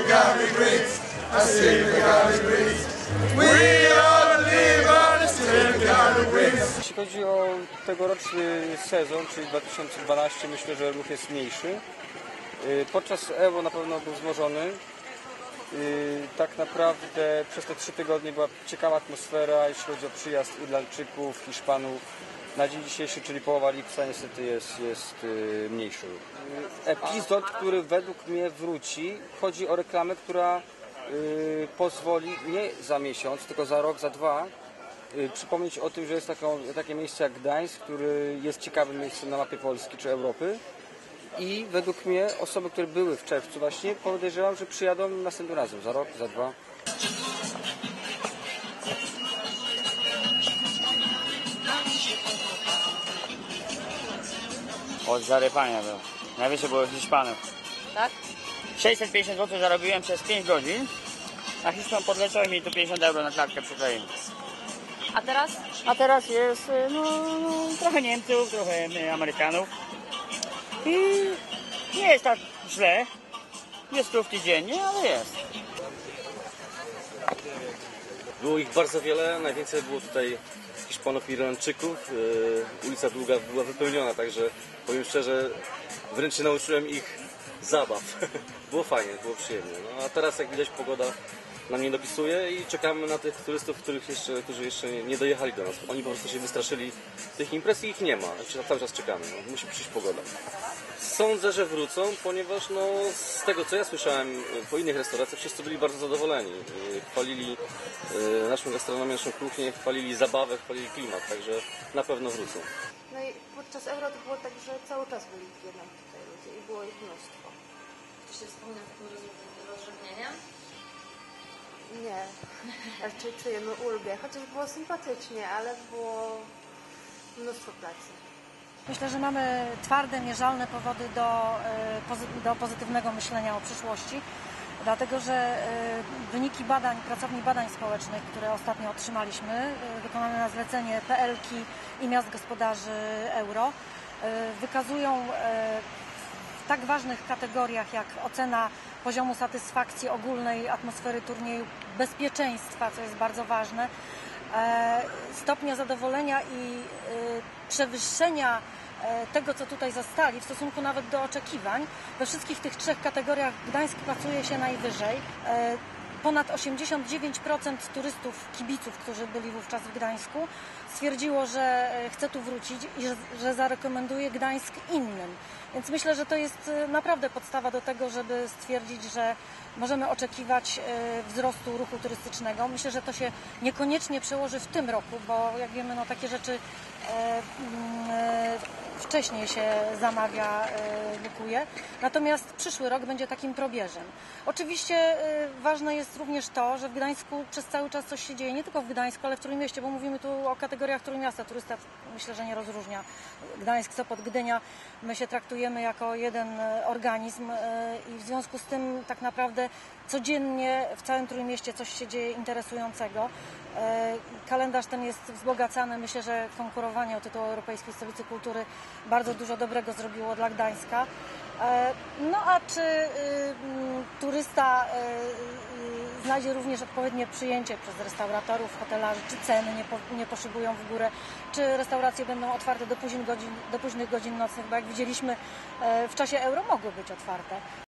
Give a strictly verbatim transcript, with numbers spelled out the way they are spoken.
Gary Greeks. I see the Gary Greeks. We all live on the same Gary Greeks. Jeśli chodzi o tegoroczny sezon, czyli dwa tysiące dwunasty, myślę, że ruch jest mniejszy. Podczas Euro na pewno był wzmożony. Tak naprawdę przez te trzy tygodnie była ciekawa atmosfera, jeśli chodzi o przyjazd Irlandczyków, Hiszpanów. Na dzień dzisiejszy, czyli połowa lipca, niestety jest, jest mniejszy ruch. Epizod, który według mnie wróci, chodzi o reklamę, która y, pozwoli nie za miesiąc, tylko za rok, za dwa y, przypomnieć o tym, że jest taką, takie miejsce jak Gdańsk, który jest ciekawym miejscem na mapie Polski czy Europy. I według mnie osoby, które były w czerwcu właśnie, podejrzewam, że przyjadą następnym razem, za rok, za dwa. Od zarypania był. Najwyższe było Hiszpanów. Tak? sześćset pięćdziesiąt złotych zarobiłem przez pięć godzin, a Hiszpan podleciał i mi tu pięćdziesiąt euro na klatkę przykleił. A teraz? A teraz jest no, no, trochę Niemców, trochę Amerykanów. I nie jest tak źle. Dwie stówki dziennie, ale jest. Było ich bardzo wiele, najwięcej było tutaj Hiszpanów i Irlandczyków. Yy, ulica Długa była wypełniona, także powiem szczerze, wręcz się nauczyłem ich zabaw. Było fajnie, było przyjemnie. No, a teraz jak widać pogoda nam nie dopisuje i czekamy na tych turystów, których jeszcze, którzy jeszcze nie, nie dojechali do nas. Oni po prostu się wystraszyli tych imprez i ich nie ma. Cały czas czekamy, no. Musi przyjść pogoda. Sądzę, że wrócą, ponieważ no, z tego co ja słyszałem po innych restauracjach, wszyscy byli bardzo zadowoleni. Chwalili naszą gastronomię, naszą kuchnię, chwalili zabawę, chwalili klimat, także na pewno wrócą. No i podczas Euro to było tak, że cały czas byli jednak tutaj ludzie i było ich mnóstwo. Czy się wspomina takim rozrzewnieniem? Nie, raczej czujemy ulgę, chociaż było sympatycznie, ale było mnóstwo pracy. Myślę, że mamy twarde, mierzalne powody do, do pozytywnego myślenia o przyszłości, dlatego że wyniki badań, pracowni badań społecznych, które ostatnio otrzymaliśmy, wykonane na zlecenie P L K i miast gospodarzy euro, wykazują w tak ważnych kategoriach jak ocena poziomu satysfakcji ogólnej atmosfery turnieju, bezpieczeństwa, co jest bardzo ważne, stopnia zadowolenia i przewyższenia tego, co tutaj zastali, w stosunku nawet do oczekiwań. We wszystkich tych trzech kategoriach Gdańsk placuje się najwyżej. Ponad osiemdziesiąt dziewięć procent turystów, kibiców, którzy byli wówczas w Gdańsku, stwierdziło, że chce tu wrócić i że, że zarekomenduje Gdańsk innym. Więc myślę, że to jest naprawdę podstawa do tego, żeby stwierdzić, że możemy oczekiwać wzrostu ruchu turystycznego. Myślę, że to się niekoniecznie przełoży w tym roku, bo jak wiemy, no, takie rzeczy wcześniej się zamawia, bukuje. Natomiast przyszły rok będzie takim probierzem. Oczywiście ważne jest również to, że w Gdańsku przez cały czas coś się dzieje, nie tylko w Gdańsku, ale w Trójmieście, bo mówimy tu o kategoriach Trójmiasta. Turysta myślę, że nie rozróżnia Gdańsk, Sopot, Gdynia. My się traktujemy jako jeden organizm i w związku z tym tak naprawdę codziennie w całym Trójmieście coś się dzieje interesującego. Kalendarz ten jest wzbogacany. Myślę, że konkurowanie o tytuł Europejskiej Stolicy Kultury bardzo dużo dobrego zrobiło dla Gdańska. No a czy y, turysta y, y, znajdzie również odpowiednie przyjęcie przez restauratorów, hotelarzy, czy ceny nie, po, nie poszybują w górę, czy restauracje będą otwarte do późnych godzin, do późnych godzin nocnych, bo jak widzieliśmy w czasie Euro mogły być otwarte.